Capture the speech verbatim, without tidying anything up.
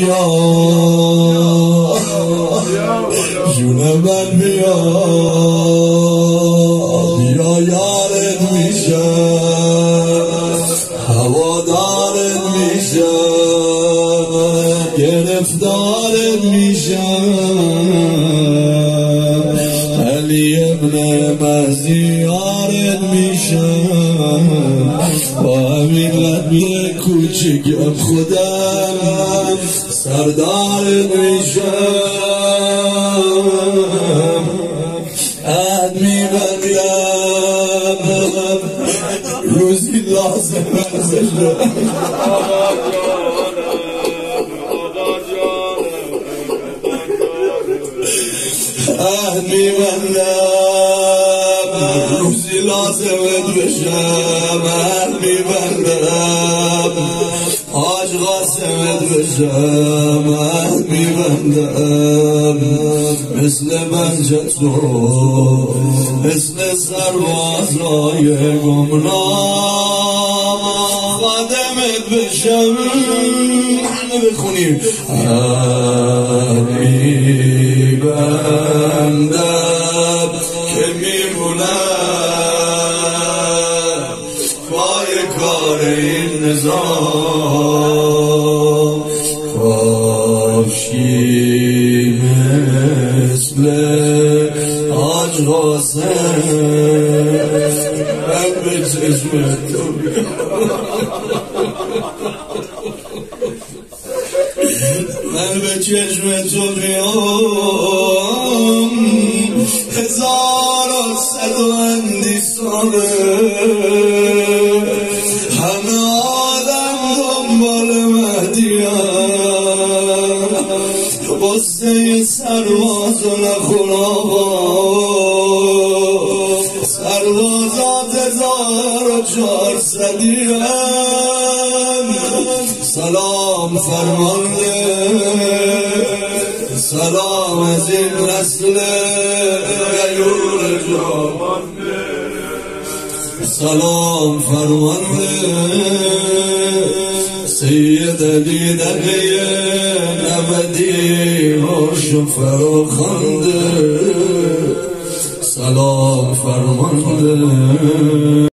بیا جون من بیا بیا یارت میشم هوادارت میشم گرفتارت میشم علی ابن مهدیارت میشم با همین قدمی کوچکم خودم سردارت میشم عهد میبندم روزی لازم ازشم عهد میبندم روزی لازمت بشم عهد میبندم حاج قاسمت بشم عهد میبندم مثل بنجتو مثل سربازای گمنام خادمت بشم همه بخونیم عهد میبندم که میمونم پای کار این نظام کاشی مثل حاج قاسم من به چشم تو من به چشم تو بیام هزار و صد و اندی ساله همه آدم دنبال مهدیم قصه سرباز و نخونابا سربازات هزار و چهارصدی سلام فرمانده سلام از این نسل غیور جامانده سلام فرمانده سید علی دقیه نبدی هاش و فراخنده سلام فرمانده